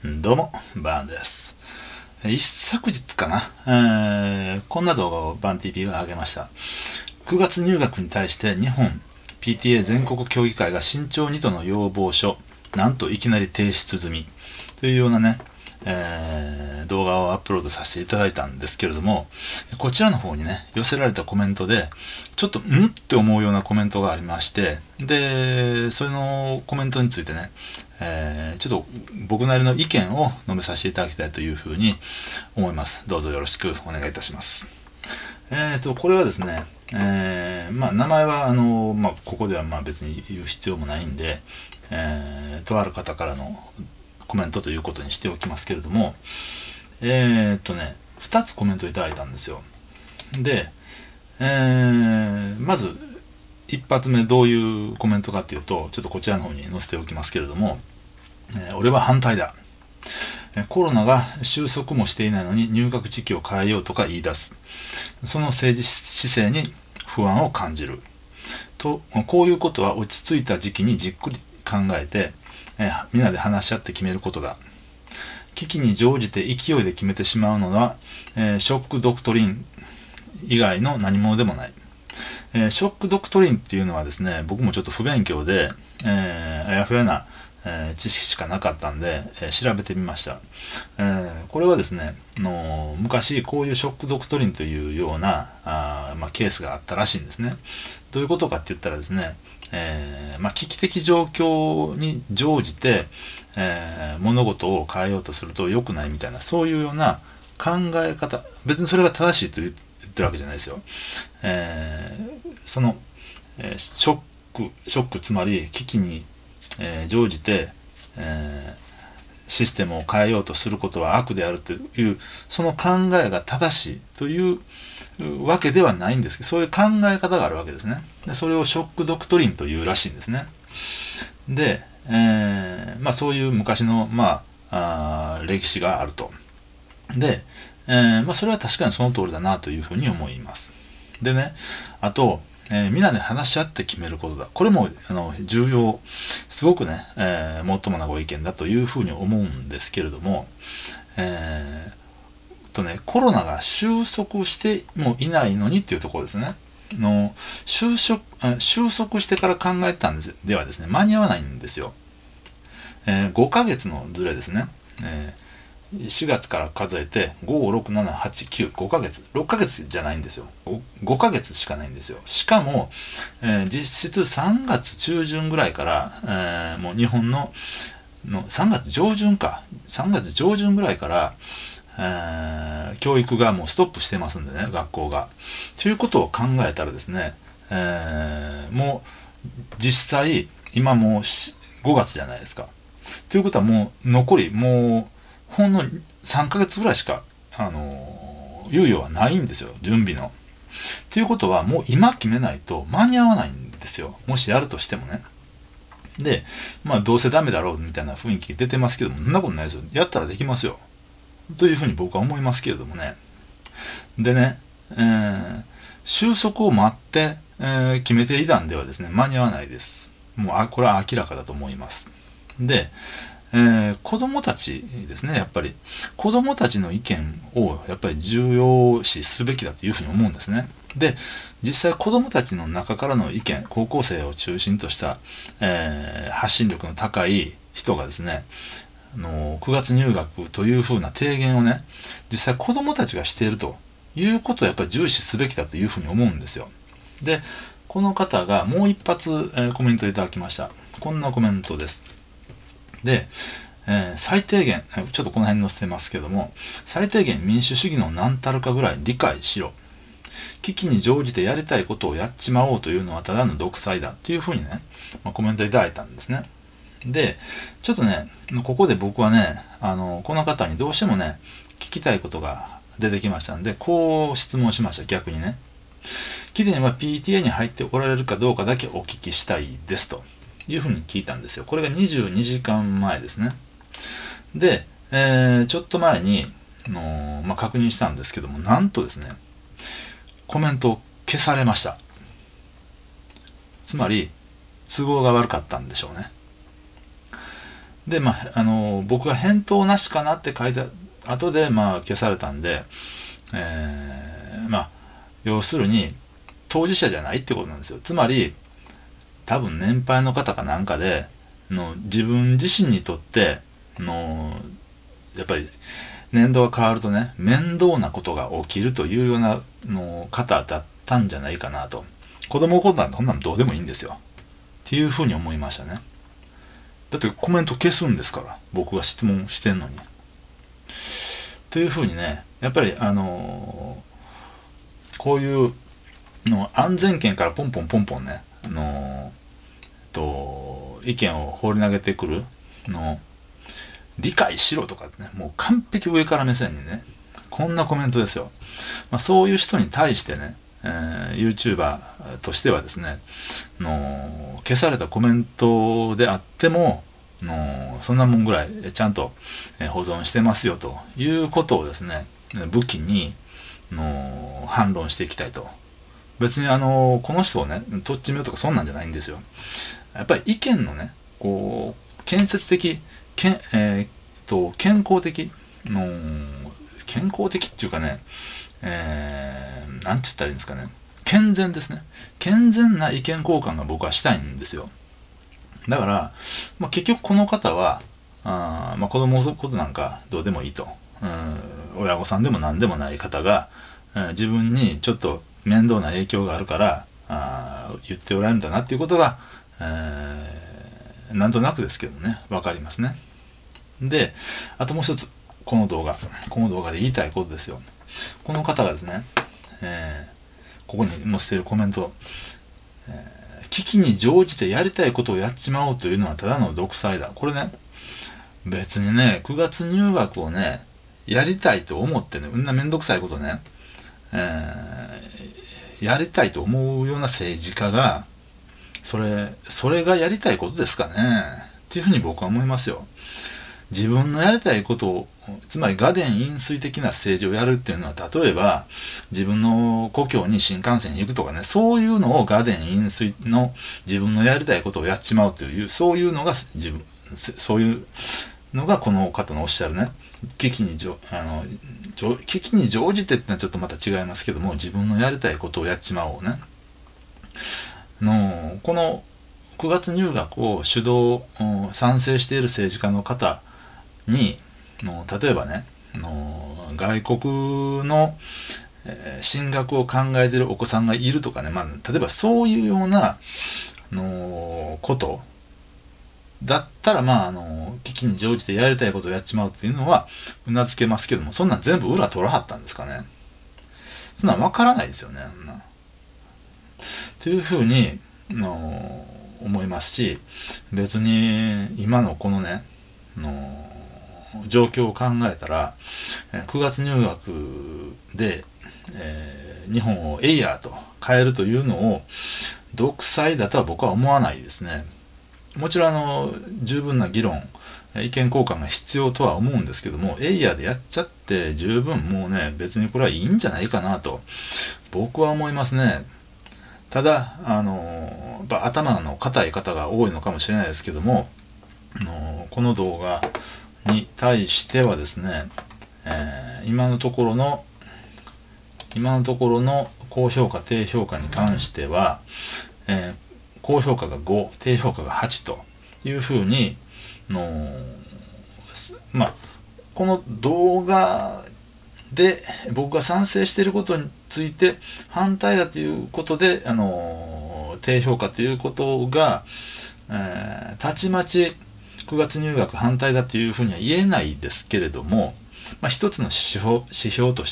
どうも、バーンです。一昨日かな、こんな動画をバン TV が上げました。9月入学に対して日本 PTA 全国協議会が慎重にとの要望書、なんといきなり提出済みというようなね、動画をアップロードさせていただいたんですけれども、こちらの方にね、寄せられたコメントで、ちょっとって思うようなコメントがありまして、で、それのコメントについてね、ちょっと僕なりの意見を述べさせていただきたいというふうに思います。どうぞよろしくお願いいたします。これはですね、名前はここでは別に言う必要もないんで、とある方からのコメントということにしておきますけれども、2つコメントいただいたんですよ。で、まず一発目どういうコメントかっていうと、ちょっとこちらの方に載せておきますけれども、俺は反対だ。コロナが収束もしていないのに入学時期を変えようとか言い出す。その政治姿勢に不安を感じる。と、こういうことは落ち着いた時期にじっくり考えて、みんなで話し合って決めることだ。危機に乗じて勢いで決めてしまうのは、ショックドクトリン以外の何者でもない。ショックドクトリンっていうのはですね、僕もちょっと不勉強で、あやふやな、知識しかなかったんで、調べてみました。これはですね、昔こういうショックドクトリンというようなケースがあったらしいんですね。どういうことかって言ったらですね、危機的状況に乗じて、物事を変えようとすると良くないみたいな、そういうような考え方、別にそれが正しいと言ってるわけじゃないですよ。その、ショックつまり危機に、乗じて、システムを変えようとすることは悪であるというその考えが正しいというわけではないんですけど、そういう考え方があるわけですね。でそれをショックドクトリンというらしいんですね。で、そういう昔の、歴史があると。で、それは確かにその通りだなというふうに思います。でね、あと、みんなで話し合って決めることだ。これも重要、すごくね、もっともなご意見だというふうに思うんですけれども、コロナが収束してもいないのにっていうところですね。収束してから考えたんですではですね、間に合わないんですよ。5ヶ月のズレですね。4月から数えて5、6、7、8、9、5ヶ月、6ヶ月じゃないんですよ。5ヶ月しかないんですよ。しかも、実質3月中旬ぐらいから、もう日本の3月上旬か、3月上旬ぐらいから、教育がもうストップしてますんでね、学校が。ということを考えたらですね、もう実際、今もう5月じゃないですか。ということはもう残り、もうほんの3ヶ月ぐらいしか、猶予はないんですよ、準備の。ということはもう今決めないと間に合わないんですよ。もしやるとしてもね。で、どうせダメだろうみたいな雰囲気出てますけども、そんなことないですよ。やったらできますよ。というふうに僕は思いますけれどもね。でね、収束を待って、決めていたんではですね、間に合わないです。もうこれは明らかだと思います。で、子供たちですね、やっぱり。子供たちの意見をやっぱり重要視すべきだというふうに思うんですね。で、実際子供たちの中からの意見、高校生を中心とした、発信力の高い人がですね、9月入学というふうな提言をね、実際子供たちがしているということをやっぱり重視すべきだというふうに思うんですよ。で、この方がもう一発、コメントいただきました。こんなコメントです。で、最低限、ちょっとこの辺載せてますけども、最低限民主主義の何たるかぐらい理解しろ。危機に乗じてやりたいことをやっちまおうというのはただの独裁だっていうふうにね、コメントいただいたんですね。で、ちょっとね、ここで僕はね、この方にどうしてもね、聞きたいことが出てきましたんで、こう質問しました、逆にね。期限は PTA に入っておられるかどうかだけお聞きしたいですというふうに聞いたんですよ。これが22時間前ですね。で、ちょっと前に、確認したんですけども、なんとですね、コメントを消されました。つまり、都合が悪かったんでしょうね。 で、僕が返答なしかなって書いた後で、消されたんで、要するに、当事者じゃないってことなんですよ。つまり、多分年配の方かなんかで、自分自身にとって、やっぱり、年度が変わるとね、面倒なことが起きるというような方だったんじゃないかなと。子供のことなんてこんなのどうでもいいんですよ。っていうふうに思いましたね。だってコメント消すんですから、僕が質問してんのに。というふうにね、やっぱりこういう安全圏からポンポンポンポンね、意見を放り投げてくる理解しろとかね、もう完璧上から目線にね、こんなコメントですよ。そういう人に対してね、YouTuber としてはですね、消されたコメントであっても、そんなもんぐらいちゃんと保存してますよということをですね、武器に反論していきたいと。別にこの人をね、とっちめようとかそんなんじゃないんですよ。やっぱり意見のね、こう、建設的、健康的、健康的っていうかね、なんて言ったらいいんですかね。健全ですね。健全な意見交換が僕はしたいんですよ。だから、結局この方は、子供のことなんかどうでもいいと。親御さんでも何でもない方が、自分にちょっと面倒な影響があるから、言っておられるんだなっていうことが、なんとなくですけどね、わかりますね。で、あともう一つ、この動画で言いたいことですよ。この方がですね、ここに載せているコメント、危機に乗じてやりたいことをやっちまおうというのはただの独裁だ。これね、別にね、9月入学をね、やりたいと思ってね、めんどくさいことね、やりたいと思うような政治家が、それがやりたいことですかねっていうふうに僕は思いますよ。自分のやりたいことを、つまり雅典飲水的な政治をやるっていうのは、例えば自分の故郷に新幹線に行くとかね、そういうのを雅典飲水の自分のやりたいことをやっちまうという、そういうのがそういうのがこの方のおっしゃるね、危機に乗じてってのはちょっとまた違いますけども、自分のやりたいことをやっちまおうね。この9月入学を主導、賛成している政治家の方に、例えばね、外国の、進学を考えているお子さんがいるとかね、例えばそういうような、ことだったら、危機に乗じてやりたいことをやっちまうっていうのは、うなずけますけども、そんなん全部裏取らはったんですかね。そんなんわからないですよね。というふうに、思いますし、別に今のこのね、状況を考えたら、9月入学で、日本をエイヤーと変えるというのを独裁だとは僕は思わないですね。もちろん十分な議論、意見交換が必要とは思うんですけども、エイヤーでやっちゃって十分もうね、別にこれはいいんじゃないかなと僕は思いますね。ただ頭の固い方が多いのかもしれないですけども、この動画に対してはですね、今のところの高評価低評価に関しては、高評価が5、低評価が8というふうにこの動画で僕が賛成していることについて反対だということで低評価ということが、たちまち9月入学反対だというふうには言えないですけれども、一つの指標として、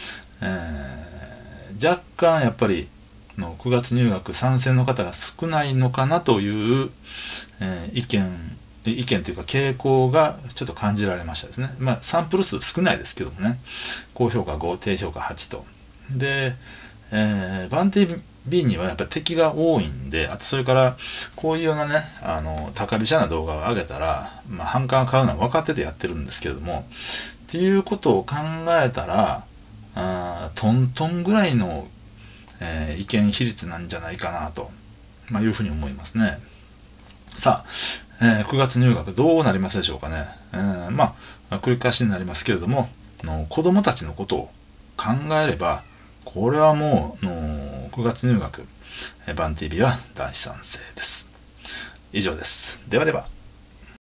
若干やっぱり9月入学賛成の方が少ないのかなという、意見というか傾向がちょっと感じられましたですね。サンプル数少ないですけどもね、高評価5、低評価8と。で、番手 B にはやっぱり敵が多いんで、あとそれからこういうようなね、高飛車な動画を上げたら、反感を買うのは分かっててやってるんですけれども、っていうことを考えたら、トントンぐらいの、意見比率なんじゃないかなと、いうふうに思いますね。さ 9月入学どうなりますでしょうかね。まあ、繰り返しになりますけれども、子供たちのことを考えれば、これはもう、9月入学、バン TV は大賛成です。以上です。ではでは。